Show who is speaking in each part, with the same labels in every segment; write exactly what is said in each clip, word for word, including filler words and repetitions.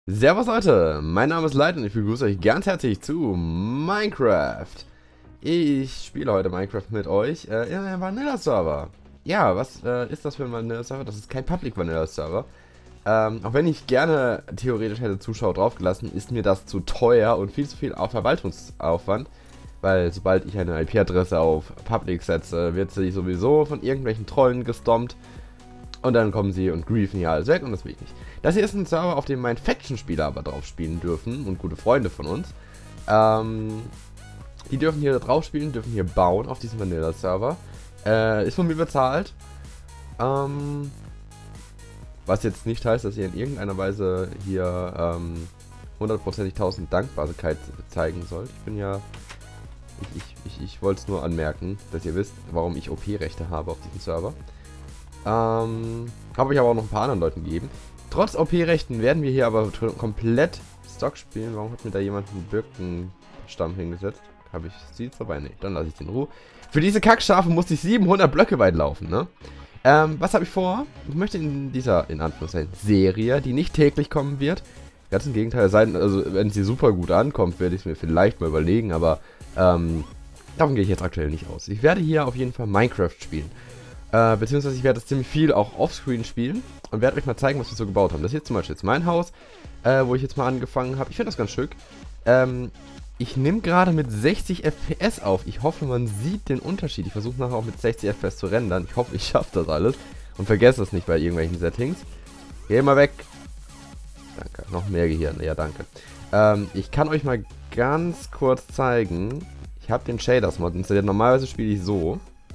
Speaker 1: Servus Leute, mein Name ist Light und ich begrüße euch ganz herzlich zu Minecraft. Ich spiele heute Minecraft mit euch äh, in einem Vanilla-Server. Ja, was äh, ist das für ein Vanilla-Server? Das ist kein Public-Vanilla-Server. Ähm, auch wenn ich gerne theoretisch hätte Zuschauer draufgelassen, ist mir das zu teuer und viel zu viel auf Verwaltungsaufwand. Weil sobald ich eine I P-Adresse auf Public setze, wird sie sowieso von irgendwelchen Trollen gestompt. Und dann kommen sie und griefen hier alles weg und das will ich nicht. Das hier ist ein Server, auf dem mein Faction-Spieler aber drauf spielen dürfen und gute Freunde von uns. Ähm, die dürfen hier drauf spielen, dürfen hier bauen auf diesem Vanilla-Server. Äh, ist von mir bezahlt. Ähm, was jetzt nicht heißt, dass ihr in irgendeiner Weise hier ähm, hundertprozentig tausend Dankbarkeit zeigen sollt. Ich bin ja... Ich, ich, ich, ich wollte es nur anmerken, dass ihr wisst, warum ich O P-Rechte habe auf diesem Server. Ähm, habe ich aber auch noch ein paar anderen Leuten gegeben. Trotz O P-Rechten werden wir hier aber komplett Stock spielen. Warum hat mir da jemand einen Birkenstamm hingesetzt? Habe ich sie dabei? Nee, dann lasse ich den in Ruhe. Für diese Kackschafe musste ich siebenhundert Blöcke weit laufen, ne? Ähm, was habe ich vor? Ich möchte in dieser, in Anführungszeichen, Serie, die nicht täglich kommen wird, ganz im Gegenteil sein, also wenn sie super gut ankommt, werde ich es mir vielleicht mal überlegen, aber ähm, davon gehe ich jetzt aktuell nicht aus. Ich werde hier auf jeden Fall Minecraft spielen. Äh, beziehungsweise ich werde das ziemlich viel auch offscreen spielen und werde euch mal zeigen, was wir so gebaut haben. Das hier zum Beispiel jetzt mein Haus, äh, wo ich jetzt mal angefangen habe. Ich finde das ganz schick. Ähm, ich nehme gerade mit sechzig F P S auf. Ich hoffe, man sieht den Unterschied. Ich versuche nachher auch mit sechzig F P S zu rendern. Ich hoffe, ich schaffe das alles und vergesse es nicht bei irgendwelchen Settings. Geh mal weg. Danke. Noch mehr Gehirn. Ja, danke. Ähm, ich kann euch mal ganz kurz zeigen. Ich habe den Shaders-Mod installiert. Normalerweise spiele ich so.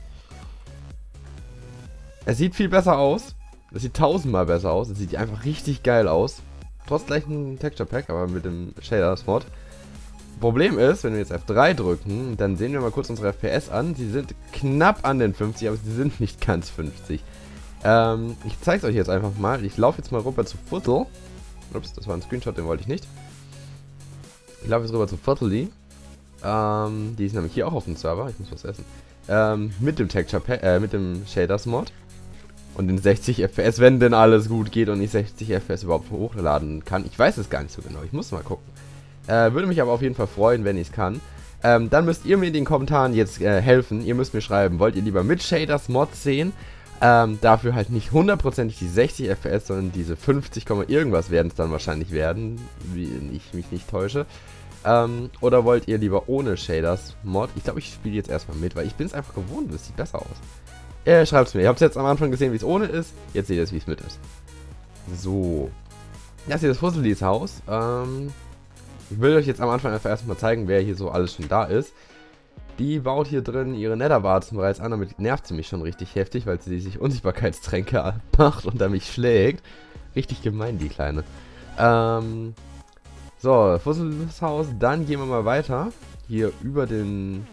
Speaker 1: Es sieht viel besser aus. Es sieht tausendmal besser aus. Es sieht einfach richtig geil aus. Trotz gleichen Texture Pack, aber mit dem Shaders-Mod. Problem ist, wenn wir jetzt F drei drücken, dann sehen wir mal kurz unsere F P S an. Sie sind knapp an den fünfzig, aber sie sind nicht ganz fünfzig. Ähm, ich zeige es euch jetzt einfach mal. Ich laufe jetzt mal rüber zu Viertel. Ups, das war ein Screenshot, den wollte ich nicht. Ich laufe jetzt rüber zu Viertel. Ähm, die ist nämlich hier auch auf dem Server. Ich muss was essen. Ähm, mit dem Texture Pack, äh, mit dem Shaders-Mod. Und in sechzig F P S, wenn denn alles gut geht und ich sechzig F P S überhaupt hochladen kann. Ich weiß es gar nicht so genau, ich muss mal gucken. Äh, würde mich aber auf jeden Fall freuen, wenn ich es kann. Ähm, dann müsst ihr mir in den Kommentaren jetzt äh, helfen. Ihr müsst mir schreiben, wollt ihr lieber mit Shaders Mod sehen? Ähm, dafür halt nicht hundertprozentig die sechzig F P S, sondern diese fünfzig, irgendwas werden es dann wahrscheinlich werden, wie ich mich nicht täusche. Ähm, oder wollt ihr lieber ohne Shaders Mod? Ich glaube, ich spiele jetzt erstmal mit, weil ich bin es einfach gewohnt, das sieht besser aus. Äh, schreibt's mir. Ihr habt es jetzt am Anfang gesehen, wie es ohne ist. Jetzt seht ihr es, wie es mit ist. So. Das hier ist Fusselis Haus. Ähm, ich will euch jetzt am Anfang einfach erstmal zeigen, wer hier so alles schon da ist. Die baut hier drin ihre Netherwarzen bereits an. Damit nervt sie mich schon richtig heftig, weil sie sich Unsichtbarkeitstränke macht und da mich schlägt. Richtig gemein, die Kleine. Ähm, so, Fusselis Haus. Dann gehen wir mal weiter. Hier über den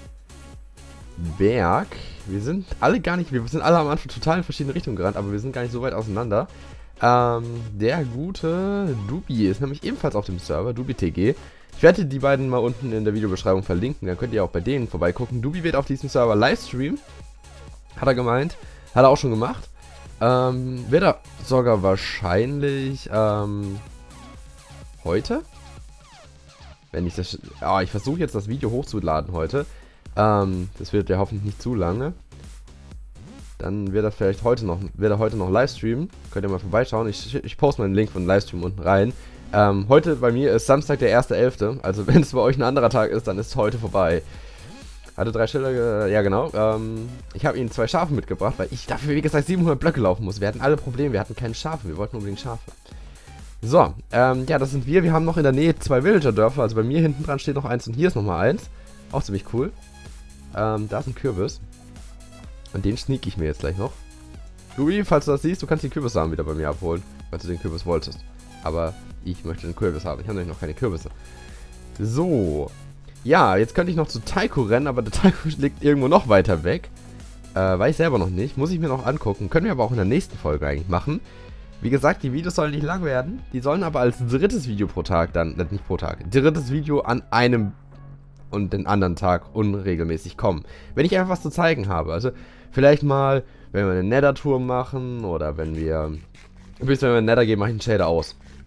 Speaker 1: Berg. Wir sind alle gar nicht, wir sind alle am Anfang total in verschiedene Richtungen gerannt, aber wir sind gar nicht so weit auseinander. Ähm, der gute Dubi ist nämlich ebenfalls auf dem Server, Dubi T G. Ich werde die beiden mal unten in der Videobeschreibung verlinken, dann könnt ihr auch bei denen vorbeigucken. Dubi wird auf diesem Server Livestream, hat er gemeint, hat er auch schon gemacht. Ähm, wird er sogar wahrscheinlich, ähm, heute? Wenn ich das, ah, ich versuche jetzt das Video hochzuladen heute. Ähm, das wird ja hoffentlich nicht zu lange. Dann wird er vielleicht heute noch, wird er heute noch Livestreamen. Könnt ihr mal vorbeischauen. Ich, ich poste mal den Link von Livestream unten rein. Ähm, heute bei mir ist Samstag der erste elfte Also wenn es bei euch ein anderer Tag ist, dann ist heute vorbei. Hatte drei Schilder, ja genau. Ähm, ich habe ihnen zwei Schafe mitgebracht, weil ich dafür, wie gesagt, siebenhundert Blöcke laufen muss. Wir hatten alle Probleme, wir hatten keine Schafe, wir wollten unbedingt Schafe. So, ähm, ja, das sind wir. Wir haben noch in der Nähe zwei Villager-Dörfer. Also bei mir hinten dran steht noch eins und hier ist nochmal eins. Auch ziemlich cool. Ähm, da ist ein Kürbis. Und den sneak ich mir jetzt gleich noch. Louis, falls du das siehst, du kannst die Kürbissamen wieder bei mir abholen, falls du den Kürbis wolltest. Aber ich möchte den Kürbis haben. Ich habe nämlich noch keine Kürbisse. So. Ja, jetzt könnte ich noch zu Taiko rennen, aber der Taiko liegt irgendwo noch weiter weg. Äh, weiß ich selber noch nicht. Muss ich mir noch angucken. Können wir aber auch in der nächsten Folge eigentlich machen. Wie gesagt, die Videos sollen nicht lang werden. Die sollen aber als drittes Video pro Tag dann, nicht pro Tag, drittes Video an einem und den anderen Tag unregelmäßig kommen. Wenn ich einfach was zu zeigen habe. Also vielleicht mal, wenn wir eine Nether-Tour machen oder wenn wir... Übrigens, wenn wir einen Nether gehen, mache ich einen Shader aus.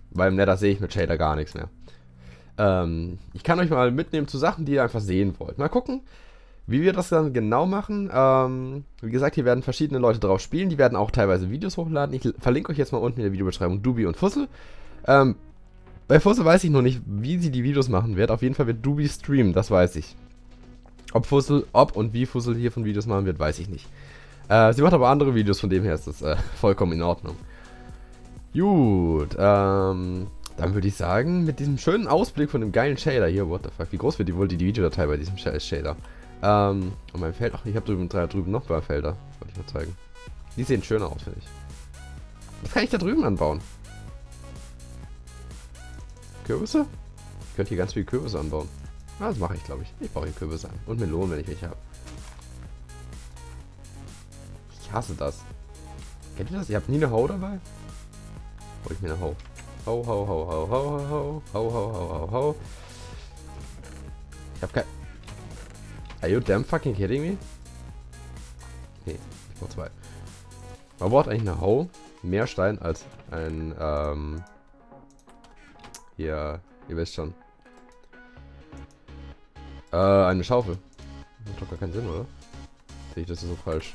Speaker 1: Beim Nether sehe ich mit Shader gar nichts mehr. Ähm, ich kann euch mal mitnehmen zu Sachen, die ihr einfach sehen wollt. Mal gucken, wie wir das dann genau machen. Ähm, wie gesagt, hier werden verschiedene Leute drauf spielen. Die werden auch teilweise Videos hochladen. Ich verlinke euch jetzt mal unten in der Videobeschreibung Dubi und Fussel. Ähm, bei Fussel weiß ich noch nicht, wie sie die Videos machen wird. Auf jeden Fall wird Dubi streamen, das weiß ich. Ob Fussel, ob und wie Fussel hier von Videos machen wird, weiß ich nicht. Äh, sie macht aber andere Videos, von dem her ist das äh, vollkommen in Ordnung. Gut, ähm, dann würde ich sagen, mit diesem schönen Ausblick von dem geilen Shader hier, what the fuck, wie groß wird die wohl die Videodatei bei diesem Shader? Ähm, und mein Feld, ach, ich habe drüben, drüben noch zwei Felder, wollte ich mal zeigen. Die sehen schöner aus, finde ich. Was kann ich da drüben anbauen? Kürbisse? Ich könnte hier ganz viele Kürbisse anbauen. Ah, das mache ich, glaube ich. Ich baue hier Kürbisse an. Und Melonen, wenn ich welche habe. Ich hasse das. Kennt ihr das? Ihr habt nie eine Hau dabei? Hol ich mir eine Hau. Hau, hau, hau, hau, hau, hau, hau, hau, hau, hau, hau. Ich hab kein... Are you damn fucking kidding me? Nee, ich brauche zwei. Man braucht eigentlich eine Hau, mehr Stein als ein, ähm... Hier, ihr wisst schon. Äh, eine Schaufel. Macht doch gar keinen Sinn, oder? Sehe ich das so falsch?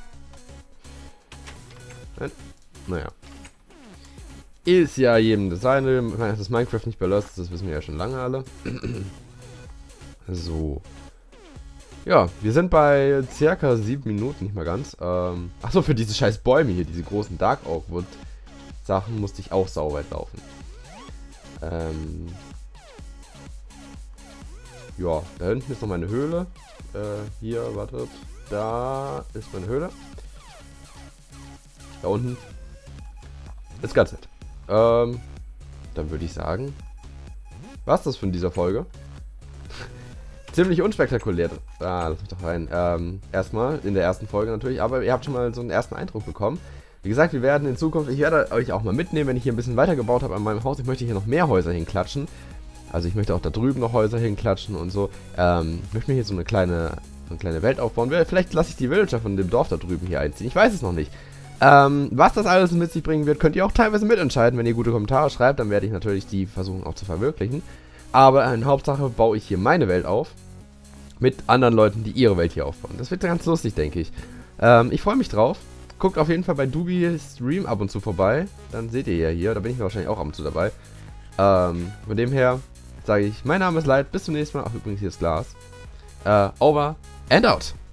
Speaker 1: Nein? Naja. Ist ja jedem das seine. Dass Minecraft nicht belastet, das wissen wir ja schon lange alle. So. Ja, wir sind bei circa sieben Minuten, nicht mal ganz. Ähm, Achso, für diese scheiß Bäume hier, diese großen Dark Oak Wood Sachen, musste ich auch sauweit laufen. Ähm... Ja, da hinten ist noch meine Höhle. Äh, hier, wartet. Da ist meine Höhle. Da unten ist ganz nett. Ähm, dann würde ich sagen, war's das von dieser Folge? Ziemlich unspektakulär. Ah, lass mich doch rein. Ähm, erstmal, in der ersten Folge natürlich, aber ihr habt schon mal so einen ersten Eindruck bekommen. Wie gesagt, wir werden in Zukunft, ich werde euch auch mal mitnehmen, wenn ich hier ein bisschen weitergebaut habe an meinem Haus. Ich möchte hier noch mehr Häuser hinklatschen. Also ich möchte auch da drüben noch Häuser hinklatschen und so. Ähm, ich möchte mir hier so eine kleine, so eine kleine Welt aufbauen. Vielleicht lasse ich die Villager von dem Dorf da drüben hier einziehen. Ich weiß es noch nicht. Ähm, was das alles mit sich bringen wird, könnt ihr auch teilweise mitentscheiden. Wenn ihr gute Kommentare schreibt, dann werde ich natürlich die versuchen auch zu verwirklichen. Aber in Hauptsache baue ich hier meine Welt auf. Mit anderen Leuten, die ihre Welt hier aufbauen. Das wird ganz lustig, denke ich. Ähm, ich freue mich drauf. Guckt auf jeden Fall bei Dubi Stream ab und zu vorbei. Dann seht ihr ja hier. Da bin ich wahrscheinlich auch ab und zu dabei. Ähm, von dem her sage ich, mein Name ist Light. Bis zum nächsten Mal. Ach, übrigens hier ist Glas. Äh, over and out.